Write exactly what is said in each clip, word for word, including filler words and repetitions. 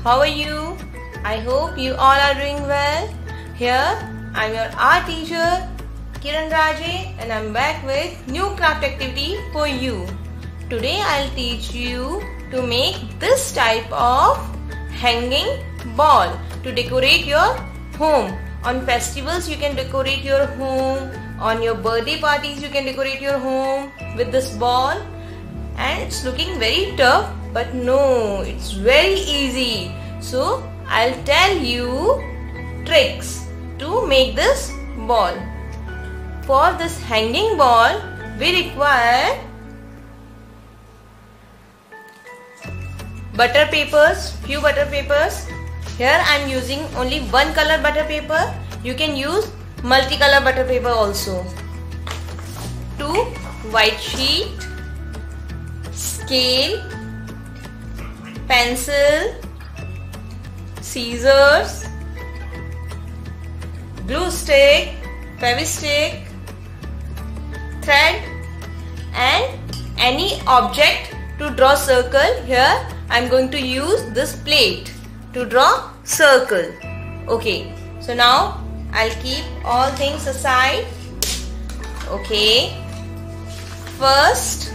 How are you? I hope you all are doing well. Here I'm your art teacher Kiran Raje and I'm back with new craft activity for you. Today I'll teach you to make this type of hanging ball to decorate your home. On festivals you can decorate your home. On your birthday parties you can decorate your home with this ball. And it's looking very tough, but no, it's very easy. So I'll tell you tricks to make this ball. For this hanging ball we require butter papers, few butter papers. Here I am using only one color butter paper. You can use multicolor butter paper also. Two white sheet, scale, pencil, scissors, glue stick, fevistick, thread and any object to draw circle. Here I am going to use this plate to draw circle. Okay, so now I'll keep all things aside. Okay, first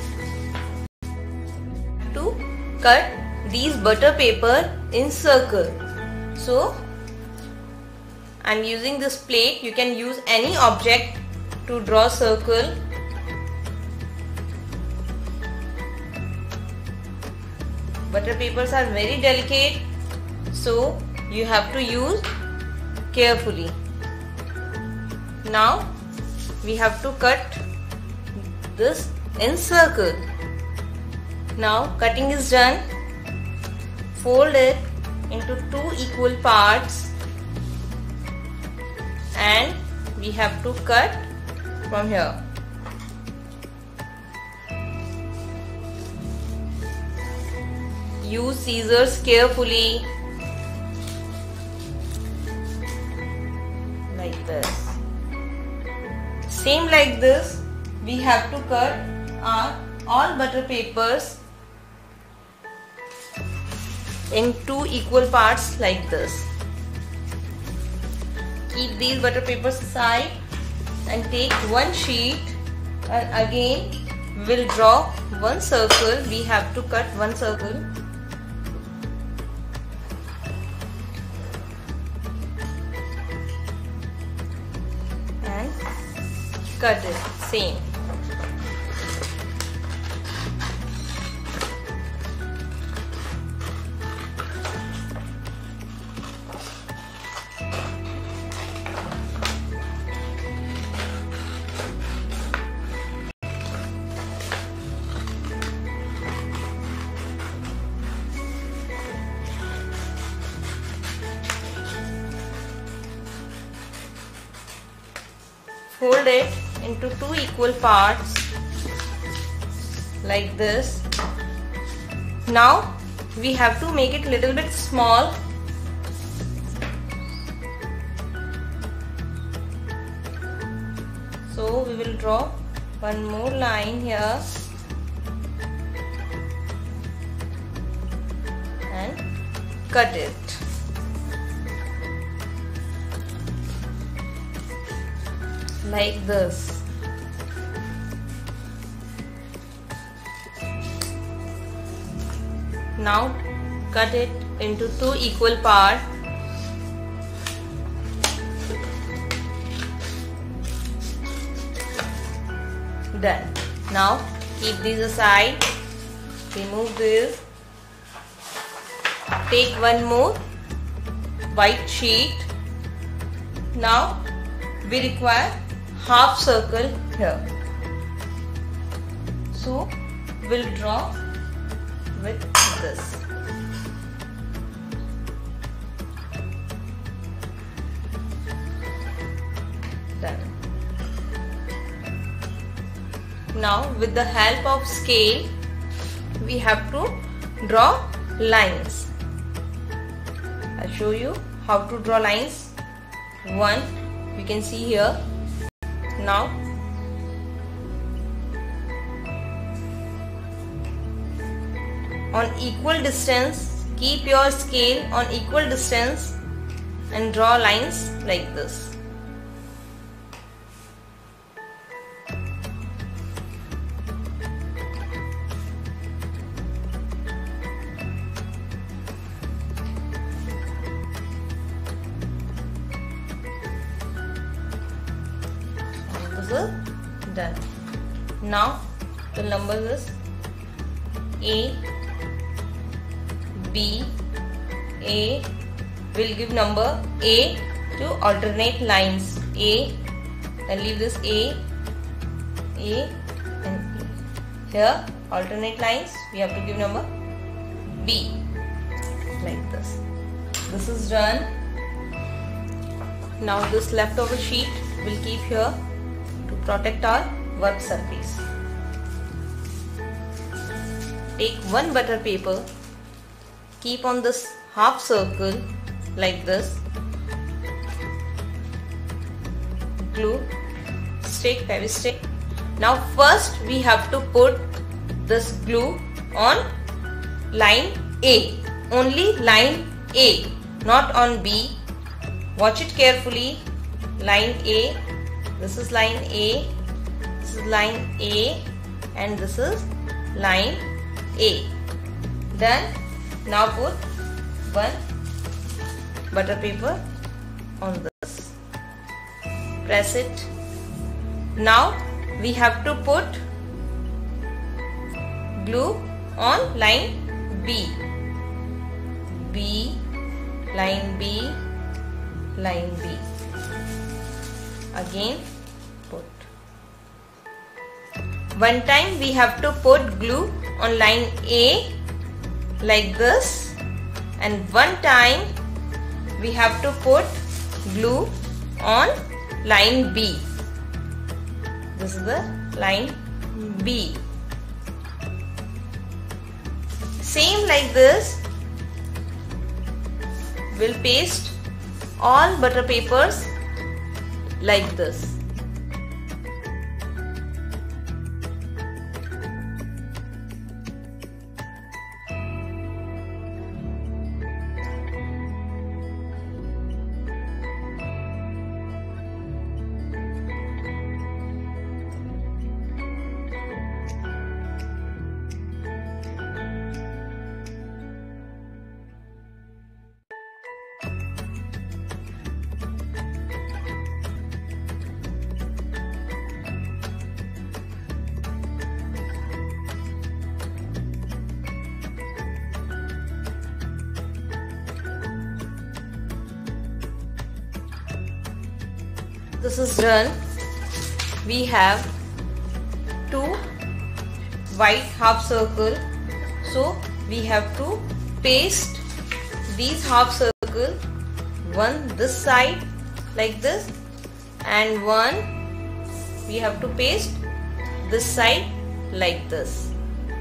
to cut these butter paper in circle. So I'm using this plate. You can use any object to draw circle. Butter papers are very delicate, so you have to use carefully. Now we have to cut this in circle. Now cutting is done. Fold it into two equal parts and we have to cut from here. Use scissors carefully like this. Same like this we have to cut our all butter papers in two equal parts like this. Keep these butter papers aside and take one sheet and again we'll draw one circle. We have to cut one circle. And cut it same. Fold it into two equal parts like this. Now we have to make it little bit small. So we will draw one more line here and cut it. Like this. Now cut it into two equal parts. Done. Now keep these aside. Remove this. Take one more white sheet. Now we require half circle here. So we'll draw with this. Done. Now with the help of scale we have to draw lines. I'll show you how to draw lines. One, you can see here. Now on equal distance Keep your scale on equal distance and draw lines like this. This is done. Now the number is A, B, A. We'll give number A to alternate lines. A, and leave this A, A and A. Here alternate lines we have to give number B, like this. This is done. Now this leftover sheet we'll keep here to protect our work surface. Take one butter paper, keep on this half circle like this, glue, stick, fevistick. Now first we have to put this glue on line A, only line A, not on B. Watch it carefully. Line A, this is line A, this is line A, and this is line A. Done. Now put one butter paper on this. Press it. Now we have to put glue on line B. B, line B, line B. Again put. One time we have to put glue on line A like this, and one time we have to put glue on line B. This is the line B. Same like this, we'll paste all butter papers like this. This is done. We have two white half circle, so we have to paste these half circle, one this side like this, and one we have to paste this side like this.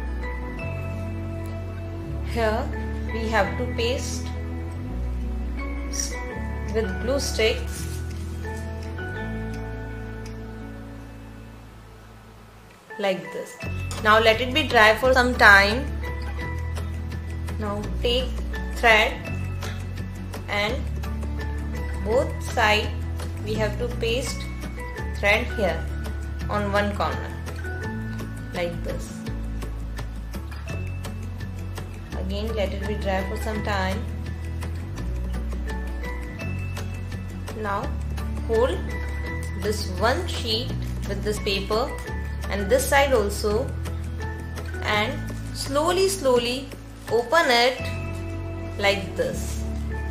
Here we have to paste with glue stick. Like this. Now let it be dry for some time. Now take thread and both sides we have to paste thread here on one corner like this. Again let it be dry for some time. Now hold this one sheet with this paper and this side also, and slowly slowly open it like this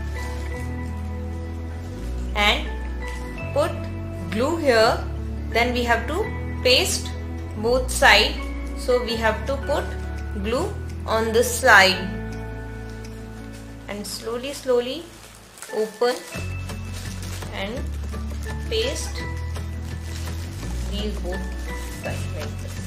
and put glue here. Then we have to paste both sides, so we have to put glue on this side and slowly slowly open and paste these both sides like this.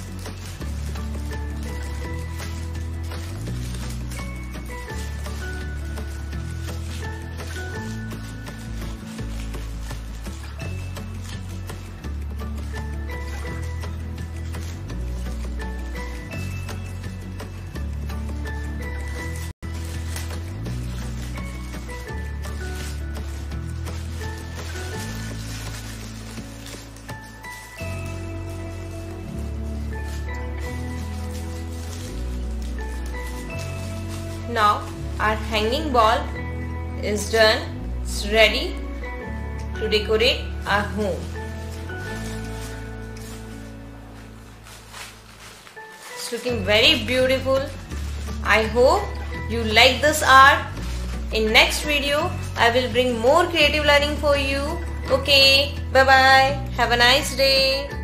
Now our hanging ball is done. It's ready to decorate our home. It's looking very beautiful. I hope you like this art. In next video, I will bring more creative learning for you. Okay, bye bye. Have a nice day.